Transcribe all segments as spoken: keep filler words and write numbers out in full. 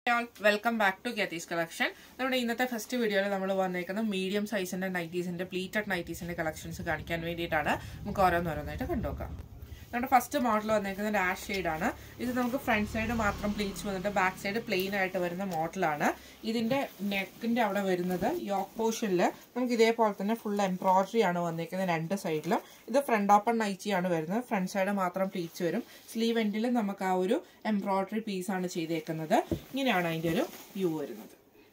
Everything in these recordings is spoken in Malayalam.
All, welcome back to CATHY'S collection. നമ്മുടെ ഇന്നത്തെ ഫസ്റ്റ് വീഡിയോയിൽ നമ്മൾ വന്നേക്കുന്നത് മീഡിയം സൈസിന്റെ നൈറ്റീസിന്റെ പ്ലീറ്റഡ് നൈറ്റീസിന്റെ കളക്ഷൻസ് കാണിക്കാൻ വേണ്ടിയിട്ടാണ്. നമുക്ക് ഓരോന്നോരോന്നായിട്ട് കണ്ടുനോക്കാം. നമ്മുടെ ഫസ്റ്റ് മോഡൽ വന്നേക്കുന്നത് ആഷ് ഷെയ്ഡ് ആണ്. ഇത് നമുക്ക് ഫ്രണ്ട് സൈഡ് മാത്രം പ്ലീറ്റ്സ് വന്നിട്ട് ബാക്ക് സൈഡ് പ്ലെയിൻ ആയിട്ട് വരുന്ന മോഡലാണ്. ഇതിന്റെ നെക്കിന്റെ അവിടെ വരുന്നത് യോക്ക് പോർഷനിൽ നമുക്ക് ഇതേപോലെ തന്നെ ഫുൾ എംബ്രോയിഡറി ആണ് വന്നേക്കുന്നത് രണ്ട് സൈഡിലും. ഇത് ഫ്രണ്ട് ഓപ്പൺ നൈറ്റി ആണ് വരുന്നത്. ഫ്രണ്ട് സൈഡ് മാത്രം പ്ലീറ്റ്സ് വരും. സ്ലീവ് എൻഡിൽ നമുക്ക് ആ ഒരു എംബ്രോയിഡറി പീസ് ആണ് ചെയ്തേക്കുന്നത്. ഇങ്ങനെയാണ് അതിന്റെ ഒരു വ്യൂ വരുന്നത്.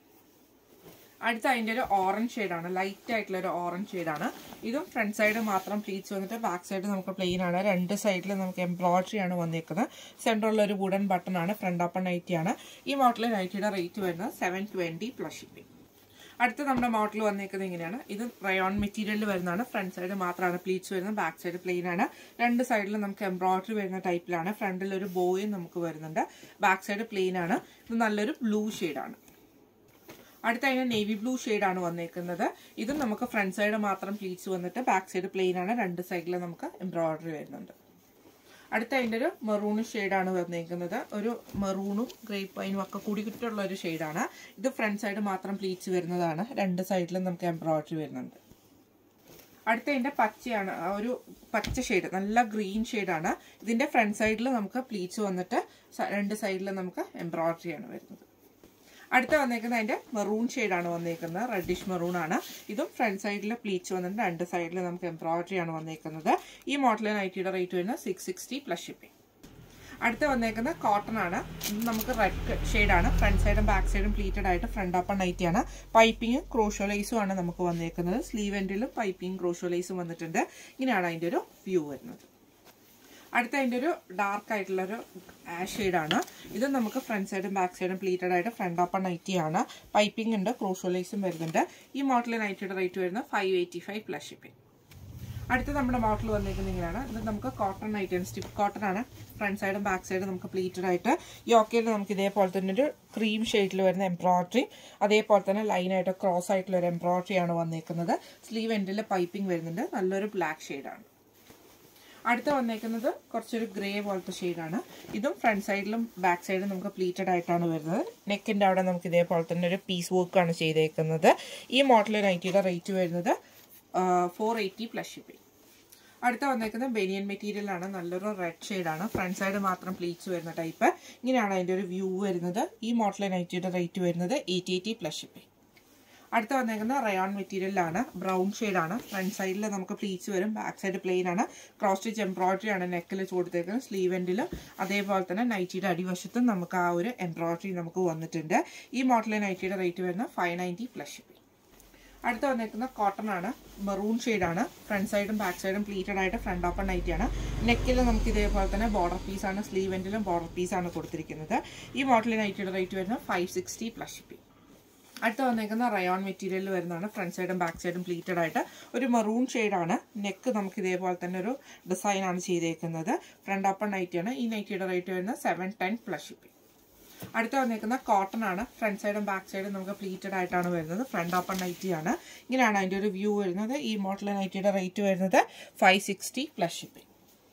അടുത്ത അതിന്റെ ഒരു ഓറഞ്ച് ഷെയ്ഡാണ്, ലൈറ്റ് ആയിട്ടുള്ള ഒരു ഓറഞ്ച് ഷെയ്ഡാണ്. ഇതും ഫ്രണ്ട് സൈഡ് മാത്രം പ്ലീറ്റ്സ് വന്നിട്ട് ബാക്ക് സൈഡ് നമുക്ക് പ്ലെയിൻ ആണ്. രണ്ട് സൈഡിൽ നമുക്ക് എംബ്രോയിഡറി ആണ് വന്നേക്കുന്നത്. സെൻട്രലിൽ ഒരു വുഡൻ ബട്ടൺ ആണ്. ഫ്രണ്ട് ഓപ്പൺ നൈറ്റി ആണ്. ഈ മോഡൽ നൈറ്റിയുടെ റേറ്റ് വരുന്നത് സെവൻ ട്വന്റി പ്ലസ് ഷിപ്പിംഗ്. അടുത്ത നമ്മുടെ മോഡൽ വന്നേക്കുന്നത് ഇങ്ങനെയാണ്. ഇത് റയോൺ മെറ്റീരിയലിൽ വരുന്നതാണ്. ഫ്രണ്ട് സൈഡ് മാത്രമാണ് പ്ലീറ്റ്സ് വരുന്നത്. ബാക്ക് സൈഡ് പ്ലെയിൻ ആണ്. രണ്ട് സൈഡിൽ നമുക്ക് എംബ്രോയിഡറി വരുന്ന ടൈപ്പിലാണ്. ഫ്രണ്ടിൽ ഒരു ബോയും നമുക്ക് വരുന്നുണ്ട്. ബാക്ക് സൈഡ് പ്ലെയിൻ ആണ്. ഇത് നല്ലൊരു ബ്ലൂ ഷെയ്ഡാണ്. അടുത്ത അതിന് നേവി ബ്ലൂ ഷെയ്ഡാണ് വന്നേക്കുന്നത്. ഇതും നമുക്ക് ഫ്രണ്ട് സൈഡ് മാത്രം പ്ലീറ്റ്സ് വന്നിട്ട് ബാക്ക് സൈഡ് പ്ലെയിൻ ആണ്. രണ്ട് സൈഡിൽ നമുക്ക് എംബ്രോയിഡറി വരുന്നുണ്ട്. അടുത്ത അതിൻ്റെ ഒരു മെറൂൺ ഷെയ്ഡാണ് വന്നേക്കുന്നത്. ഒരു മെറൂണും ഗ്രേപ്പ് വൈനും ഒക്കെ കൂടി കിട്ടുള്ള ഒരു ഷെയ്ഡാണ്. ഇത് ഫ്രണ്ട് സൈഡ് മാത്രം പ്ലീറ്റ്സ് വരുന്നതാണ്. രണ്ട് സൈഡിലും നമുക്ക് എംബ്രോയിഡറി വരുന്നുണ്ട്. അടുത്ത ഇതിന്റെ പച്ചയാണ്, ഒരു പച്ച ഷെയ്ഡ്, നല്ല ഗ്രീൻ ഷെയ്ഡാണ്. ഇതിന്റെ ഫ്രണ്ട് സൈഡിൽ നമുക്ക് പ്ലീറ്റ്സ് വന്നിട്ട് രണ്ട് സൈഡിൽ നമുക്ക് എംബ്രോയിഡറി ആണ് വരുന്നത്. അടുത്ത വന്നേക്കുന്നത് അതിന്റെ മെറൂൺ ഷെയ്ഡാണ് വന്നേക്കുന്നത്. റെഡിഷ് മെറൂൺ ആണ്. ഇതും ഫ്രണ്ട് സൈഡിൽ പ്ലീറ്റ്സ് വന്നിട്ട് രണ്ട് സൈഡിൽ നമുക്ക് എംബ്രോയിഡറി ആണ് വന്നേക്കുന്നത്. ഈ മോഡൽ നൈറ്റിയുടെ റേറ്റ് വരുന്നത് സിക്സ് സിക്സ്റ്റി പ്ലസ് ഷിപ്പിംഗ്. അടുത്ത വന്നേക്കുന്നത് കോട്ടൺ ആണ്. ഇത് നമുക്ക് റെഡ് ഷെയ്ഡാണ്. ഫ്രണ്ട് സൈഡും ബാക്ക് സൈഡും പ്ലീറ്റഡ് ആയിട്ട് ഫ്രണ്ട് ഓപ്പൺ നൈറ്റി ആണ്. പൈപ്പിങ്ങും ക്രോഷോ ലേസും ആണ് നമുക്ക് വന്നേക്കുന്നത്. സ്ലീവ് എൻഡിലും പൈപ്പിംഗ് ക്രോഷോ ലേസും വന്നിട്ടുണ്ട്. ഇങ്ങനെയാണ് അതിന്റെ ഒരു വ്യൂ വരുന്നത്. അടുത്ത അതിൻ്റെ ഒരു ഡാർക്ക് ആയിട്ടുള്ളൊരു ആഷ് ഷെയ്ഡാണ്. ഇത് നമുക്ക് ഫ്രണ്ട് സൈഡും ബാക്ക് സൈഡും പ്ലീറ്റഡ് ആയിട്ട് ഫ്രണ്ട് ഓപ്പൺ നൈറ്റി ആണ്. പൈപ്പിംഗ് ഉണ്ട്, ക്രോഷോ ലേസും വരുന്നുണ്ട്. ഈ മോഡൽ നൈറ്റിയുടെ റേറ്റ് വരുന്നത് five eighty five plus shipping. അടുത്ത നമ്മുടെ മോഡൽ വന്നിരിക്കുന്നത് ഇങ്ങനെയാണ്. ഇത് നമുക്ക് കോട്ടൺ നൈറ്റി ആണ്. സ്റ്റിഫ് കോട്ടൺ ആണ്. ഫ്രണ്ട് സൈഡും ബാക്ക് സൈഡും നമുക്ക് പ്ലീറ്റഡ് ആയിട്ട്. യോക്കയിൽ നമുക്ക് ഇതേപോലെ തന്നെ ഒരു ക്രീം ഷെയ്ഡിൽ വരുന്ന എംബ്രോയിഡറി, അതേപോലെ തന്നെ ലൈനായിട്ട് ക്രോസ് ആയിട്ടുള്ള ഒരു എംബ്രോയിഡറി ആണ് വന്നേക്കുന്നത്. സ്ലീവ് എൻഡിൽ പൈപ്പിംഗ് വരുന്നുണ്ട്. നല്ലൊരു ബ്ലാക്ക് ഷെയ്ഡാണ്. അടുത്ത വന്നേക്കുന്നത് കുറച്ചൊരു ഗ്രേ പോലത്തെ ഷെയ്ഡാണ്. ഇതും ഫ്രണ്ട് സൈഡിലും ബാക്ക് സൈഡിലും നമുക്ക് പ്ലീറ്റഡ് ആയിട്ടാണ് വരുന്നത്. നെക്കിന്റെ അവിടെ നമുക്ക് ഇതേപോലെ തന്നെ ഒരു പീസ് വർക്കാണ് ചെയ്തേക്കുന്നത്. ഈ മോഡൽ നൈറ്റിയുടെ റേറ്റ് വരുന്നത് ഫോർ എയ്റ്റി പ്ലസ് ഷിപ്പിംഗ്. അടുത്ത വന്നേക്കുന്നത് ബനിയൻ മെറ്റീരിയലാണ്. നല്ലൊരു റെഡ് ഷെയ്ഡാണ്. ഫ്രണ്ട് സൈഡ് മാത്രം പ്ലീറ്റ്സ് വരുന്ന ടൈപ്പ്. ഇങ്ങനെയാണ് അതിന്റെ ഒരു വ്യൂ വരുന്നത്. ഈ മോഡൽ നൈറ്റിയുടെ റേറ്റ് വരുന്നത് എയ്റ്റ് എയ്റ്റി പ്ലസ് ഷിപ്പിംഗ്. അടുത്ത വന്നേക്കുന്നത് റയോൺ മെറ്റീരിയലാണ്. ബ്രൗൺ ഷെയ്ഡാണ്. ഫ്രണ്ട് സൈഡിൽ നമുക്ക് പ്ലീറ്റ്സ് വരും. ബാക്ക് സൈഡ് പ്ലെയിൻ ആണ്. ക്രോസ് സ്റ്റിച്ച് എംബ്രോയിഡറി ആണ് നെക്കിൽ കൊടുത്തേക്കുന്നത്. സ്ലീവ് എൻഡിലും അതേപോലെ തന്നെ നൈറ്റിയുടെ അടിവശത്തും നമുക്ക് ആ ഒരു എംബ്രോയിഡറി നമുക്ക് വന്നിട്ടുണ്ട്. ഈ മോഡൽ നൈറ്റിയുടെ റേറ്റ് വരുന്നത് ഫൈവ് നയൻറ്റി പ്ലസ് ഷിപ്പിംഗ്. അടുത്ത വന്നേക്കുന്ന കോട്ടൺ ആണ്. മെറൂൺ ഷെയ്ഡാണ്. ഫ്രണ്ട് സൈഡും ബാക്ക് സൈഡും പ്ലീറ്റഡ് ആയിട്ട് ഫ്രണ്ട് ഓപ്പൺ നൈറ്റിയാണ്. നെക്കിൽ നമുക്ക് ഇതേപോലെ തന്നെ ബോർഡർ പീസാണ്. സ്ലീവ് എൻഡിലും ബോർഡർ പീസാണ് കൊടുത്തിരിക്കുന്നത്. ഈ മോഡൽ നൈറ്റിയുടെ റേറ്റ് വരുന്നത് ഫൈവ് സിക്സ്റ്റി പ്ലസ് ഷിപ്പിംഗ്. അടുത്ത വന്നേക്കുന്ന റയോൺ മെറ്റീരിയലിൽ വരുന്നതാണ്. ഫ്രണ്ട് സൈഡും ബാക്ക് സൈഡും പ്ലീറ്റഡ് ആയിട്ട് ഒരു മെറൂൺ ഷെയ്ഡാണ്. നെക്ക് നമുക്ക് ഇതേപോലെ തന്നെ ഒരു ഡിസൈൻ ആണ് ചെയ്തേക്കുന്നത്. ഫ്രണ്ട് ഓപ്പൺ നൈറ്റിയാണ്. ഈ നൈറ്റിയുടെ റേറ്റ് വരുന്നത് സെവൻ ടെൻ പ്ലസ് ഷിപ്പിംഗ്. അടുത്ത വന്നേക്കുന്ന കോട്ടൺ ആണ്. ഫ്രണ്ട് സൈഡും ബാക്ക് സൈഡും നമുക്ക് പ്ലീറ്റഡ് ആയിട്ടാണ് വരുന്നത്. ഫ്രണ്ട് ഓപ്പൺ നൈറ്റിയാണ്. ഇങ്ങനെയാണ് അതിൻ്റെ ഒരു വ്യൂ വരുന്നത്. ഈ മോഡൽ നൈറ്റിയുടെ റേറ്റ് വരുന്നത് ഫൈവ് സിക്സ്റ്റി പ്ലസ് ഷിപ്പിംഗ്.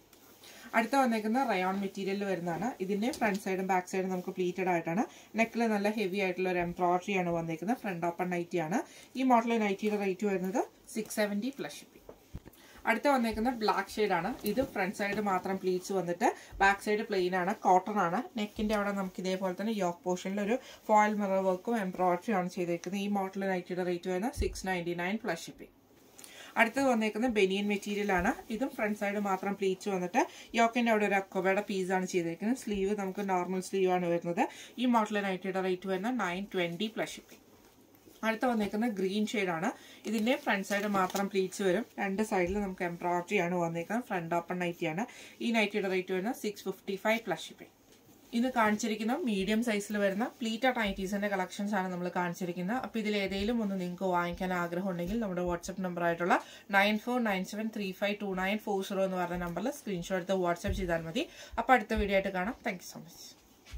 അടുത്ത വന്നേക്കുന്ന റയോൺ മെറ്റീരിയലിൽ വരുന്നതാണ്. ഇതിന്റെ ഫ്രണ്ട് സൈഡും ബാക്ക് സൈഡും നമുക്ക് പ്ലീറ്റഡ് ആയിട്ടാണ്. നെക്കിൽ നല്ല ഹെവി ആയിട്ടുള്ള ഒരു എംബ്രോയിഡറി ആണ് വന്നേക്കുന്നത്. ഫ്രണ്ട് ഓപ്പൺ നൈറ്റിയാണ്. ഈ മോഡൽ നൈറ്റിയുടെ റേറ്റ് വരുന്നത് സിക്സ് സെവൻറ്റി പ്ലസ് ഷിപ്പിംഗ്. അടുത്ത വന്നേക്കുന്ന ബ്ലാക്ക് ഷെയ്ഡാണ്. ഇത് ഫ്രണ്ട് സൈഡ് മാത്രം പ്ലീറ്റ്സ് വന്നിട്ട് ബാക്ക് സൈഡ് പ്ലെയിൻ ആണ്. കോട്ടൺ ആണ്. നെക്കിന്റെ അവിടെ നമുക്ക് ഇതേപോലെ തന്നെ യോക്ക് പോർഷനിൽ ഒരു ഫോയിൽ മിറർ വർക്കും എംബ്രോയിഡറി ആണ് ചെയ്തേക്കുന്നത്. ഈ മോഡൽ നൈറ്റിയുടെ റേറ്റ് വരുന്നത് six ninety nine plus shipping. അടുത്തത് വന്നേക്കുന്നത് ബനിയൻ മെറ്റീരിയൽ ആണ്. ഇതും ഫ്രണ്ട് സൈഡ് മാത്രം പ്ലീറ്റ്സ് വന്നിട്ട് യോക്കിന്റെ അവിടെ ഒരു അക്കോബയുടെ പീസാണ് ചെയ്തേക്കുന്നത്. സ്ലീവ് നമുക്ക് നോർമൽ സ്ലീവ് ആണ് വരുന്നത്. ഈ മോഡൽ നൈറ്റിയുടെ റേറ്റ് വരുന്നത് നയൻ ട്വന്റി പ്ലസ് ഷിപ്പിംഗ്. അടുത്ത വന്നേക്കുന്നത് ഗ്രീൻ ഷെയ്ഡാണ്. ഇതിന്റെ ഫ്രണ്ട് സൈഡ് മാത്രം പ്ലീറ്റ്സ് വരും. രണ്ട് സൈഡിൽ നമുക്ക് എംബ്രോയിഡറി ആണ് വന്നേക്കുന്നത്. ഫ്രണ്ട് ഓപ്പൺ നൈറ്റിയാണ്. ഈ നൈറ്റിയുടെ റേറ്റ് വരുന്നത് six fifty five plus shipping. ഇന്ന് കാണിച്ചിരിക്കുന്ന മീഡിയം സൈസിൽ വരുന്ന പ്ലീറ്റഡ് നൈറ്റീസിന്റെ കളക്ഷൻസ് ആണ് നമ്മൾ കാണിച്ചിരിക്കുന്നത്. അപ്പോൾ ഇതിൽ ഏതെങ്കിലും ഒന്ന് നിങ്ങൾക്ക് വാങ്ങിക്കാൻ ആഗ്രഹം ഉണ്ടെങ്കിൽ നമ്മുടെ വാട്സ്ആപ്പ് നമ്പർ ആയിട്ടുള്ള nine four nine seven three five two nine four zero എന്ന് പറഞ്ഞ നമ്പറിൽ സ്ക്രീൻഷോട്ട് എടുത്ത് വാട്സ്ആപ്പ് ചെയ്താൽ മതി. അപ്പോൾ അടുത്ത വീഡിയോ ആയിട്ട് കാണാം. Thank you so much.